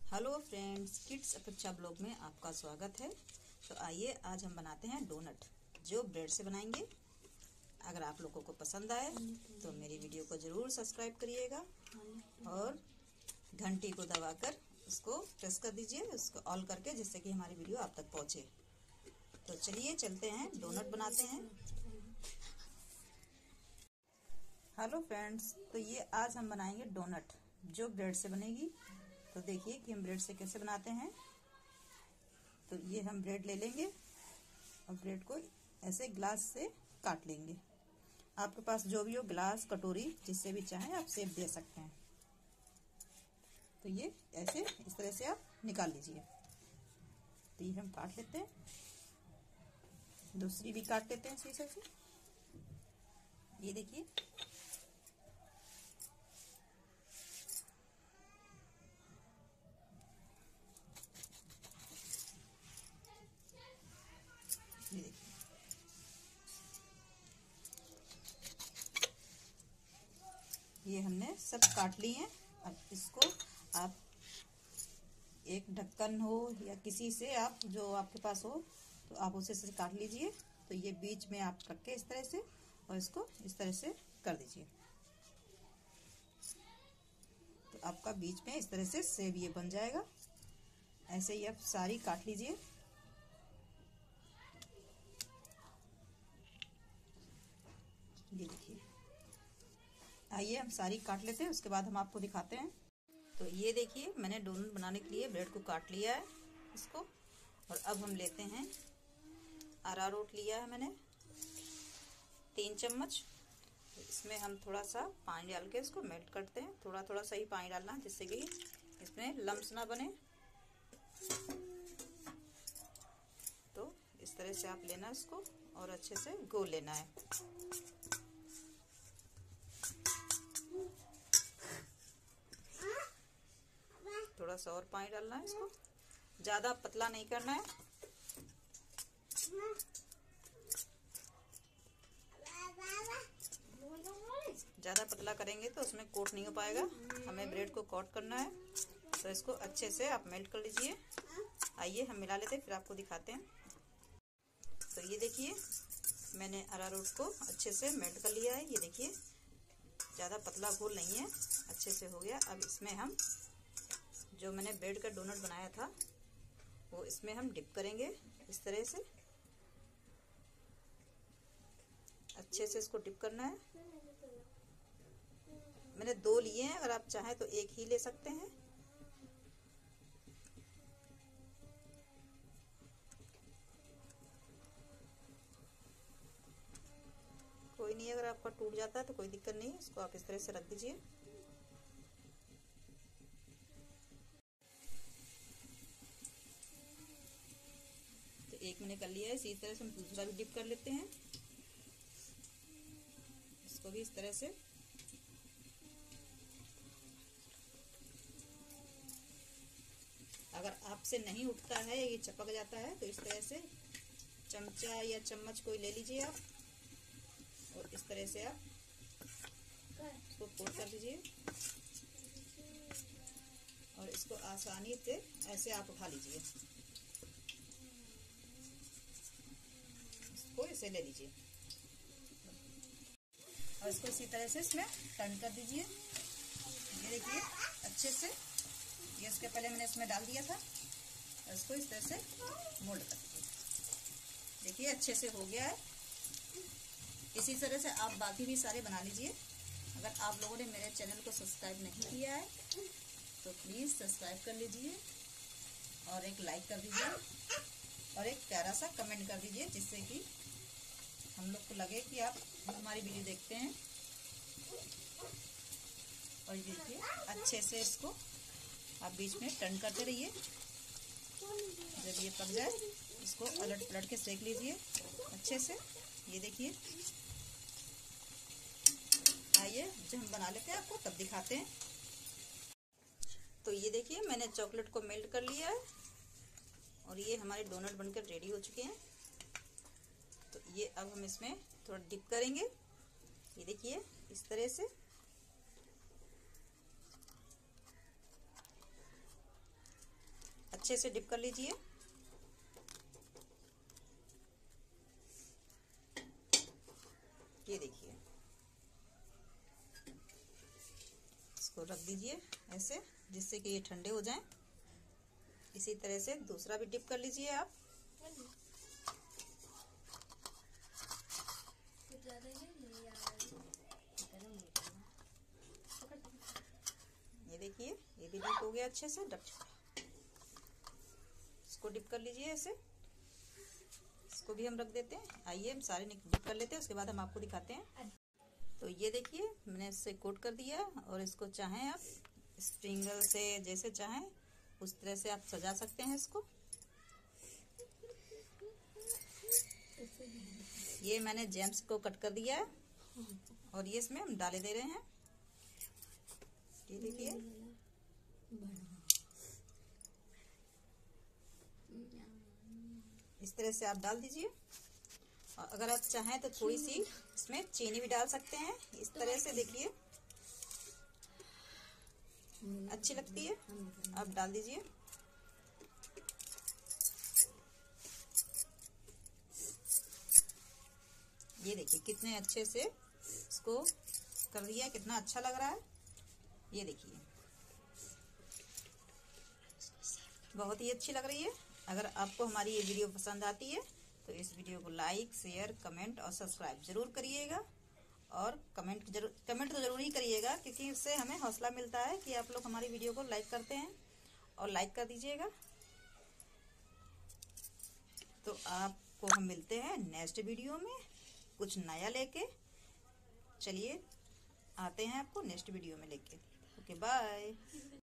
Hello friends, kids Apeksha blog में आपका स्वागत है। तो आइए आज हम बनाते हैं डोनट, जो ब्रेड से बनाएंगे। अगर आप लोगों को पसंद आए तो मेरी वीडियो को ज़रूर सब्सक्राइब करिएगा और घंटी को दबाकर उसको प्रेस कर दीजिए, उसको ऑल करके, जिससे कि हमारी वीडियो आप तक पहुँचे। तो चलिए चलते हैं, डोनट बनाते हैं। हेलो फ्रेंड्स, तो ये आज हम बनाएंगे डोनट, जो ब्रेड से बनेगी। तो देखिए कि हम ब्रेड से कैसे बनाते हैं। तो ये हम ब्रेड ले लेंगे और ब्रेड को ऐसे ग्लास से काट लेंगे। आपके पास जो भी हो, ग्लास, कटोरी, जिससे भी चाहें आप शेप दे सकते हैं। तो ये ऐसे इस तरह से आप निकाल लीजिए। तो ये हम काट लेते हैं, दूसरी भी काट लेते हैं इसी तरह से। ये देखिए, ये देखिए, ये हमने सब काट लिए हैं। अब इसको आप एक ढक्कन हो या किसी से, आप जो आपके पास हो, तो आप उसे से काट लीजिए। तो ये बीच में आप रख के इस तरह से, और इसको इस तरह से कर दीजिए। तो आपका बीच में इस तरह से सेब ये बन जाएगा। ऐसे ही आप सारी काट लीजिए। ये देखिए, आइए हम सारी काट लेते हैं, उसके बाद हम आपको दिखाते हैं। तो ये देखिए, मैंने डोनट बनाने के लिए ब्रेड को काट लिया है इसको। और अब हम लेते हैं, अरारोट लिया है मैंने 3 चम्मच। इसमें हम थोड़ा सा पानी डाल के इसको मेल्ट करते हैं। थोड़ा थोड़ा सा ही पानी डालना है, जिससे कि इसमें लम्स ना बने। तो इस तरह से आप लेना इसको और अच्छे से घोल लेना है। थोड़ा सा और पानी डालना है इसको, ज्यादा पतला नहीं करना है। ज्यादा पतला करेंगे तो उसमें कोट नहीं हो पाएगा, हमें ब्रेड को कोट करना है। तो इसको अच्छे से आप मेल्ट कर लीजिए। आइए हम मिला लेते हैं, फिर आपको दिखाते हैं। तो ये देखिए, मैंने अरारोट को अच्छे से मेल्ट कर लिया है। ये देखिए, ज्यादा पतला घोल नहीं है, अच्छे से हो गया। अब इसमें हम जो मैंने ब्रेड का डोनट बनाया था वो इसमें हम डिप करेंगे इस तरह से। अच्छे से इसको डिप करना है। मैंने 2 लिए हैं, अगर आप चाहें तो 1 ही ले सकते हैं। कोई नहीं, अगर आपका टूट जाता है तो कोई दिक्कत नहीं है, इसको आप इस तरह से रख दीजिए। तो 1 मैंने कर लिया है। इसी तरह से हम दूसरा भी डिप कर लेते हैं, इसको भी इस तरह से। अगर आपसे नहीं उठता है, ये चिपक जाता है, तो इस तरह से चमचा या चम्मच कोई ले लीजिए आप, और इस तरह से आप इसको कोट कर दीजिए। और इसको आसानी से ऐसे आप उठा लीजिए, इसको ऐसे ले लीजिए और इसको इसी तरह से इसमें टर्न कर दीजिए। ये देखिए, अच्छे से ये इसके पहले मैंने इसमें डाल दिया था, और इसको इस तरह से मोल्ड कर दीजिए। देखिए, अच्छे से हो गया है। इसी तरह से आप बाकी भी सारे बना लीजिए। अगर आप लोगों ने मेरे चैनल को सब्सक्राइब नहीं किया है तो प्लीज़ सब्सक्राइब कर लीजिए, और एक लाइक कर दीजिए, और एक प्यारा सा कमेंट कर दीजिए, जिससे कि हम लोग को लगे कि आप हमारी वीडियो देखते हैं। और ये देखिए, अच्छे से इसको आप बीच में टर्न करते रहिए। जब ये पक जाए, इसको पलट पलट के सेक लीजिए अच्छे से। ये देखिए, आइए जब हम बना लेते हैं आपको तब दिखाते हैं। तो ये देखिए, मैंने चॉकलेट को मेल्ट कर लिया है, और ये हमारे डोनट बनकर रेडी हो चुके हैं। तो ये अब हम इसमें थोड़ा डिप करेंगे। ये देखिए, इस तरह से। अच्छे से डिप कर लीजिए। ये देखिए, इसको रख दीजिए ऐसे, जिससे कि ये ठंडे हो जाएं। इसी तरह से दूसरा भी डिप कर लीजिए आप। ये देखिए, ये भी डिप हो गया अच्छे से। इसको डिप कर लीजिए ऐसे। इसको भी हम रख देते हैं। आइए हम सारे डिप कर लेते हैं, उसके बाद हम आपको दिखाते हैं। तो ये देखिए, मैंने इससे कोट कर दिया, और इसको चाहें आप स्प्रिंगल से जैसे चाहें उस तरह से आप सजा सकते हैं इसको। ये मैंने जेम्स को कट कर दिया है, और ये इसमें हम डाले दे रहे हैं। ये देखिए, इस तरह से आप डाल दीजिए। और अगर आप चाहें तो थोड़ी सी इसमें चीनी भी डाल सकते हैं। इस तरह से देखिए, अच्छी लगती है, आप डाल दीजिए। ये देखिए कितने अच्छे से इसको कर दिया, कितना अच्छा लग रहा है। ये देखिए, बहुत ही अच्छी लग रही है। अगर आपको हमारी ये वीडियो पसंद आती है तो इस वीडियो को लाइक, शेयर, कमेंट और सब्सक्राइब जरूर करिएगा। और कमेंट तो जरूर ही करिएगा, क्योंकि इससे हमें हौसला मिलता है कि आप लोग हमारी वीडियो को लाइक करते हैं, और लाइक कर दीजिएगा। तो आपको हम मिलते हैं नेक्स्ट वीडियो में कुछ नया लेके। चलिए आते हैं आपको नेक्स्ट वीडियो में लेके। Okay, bye.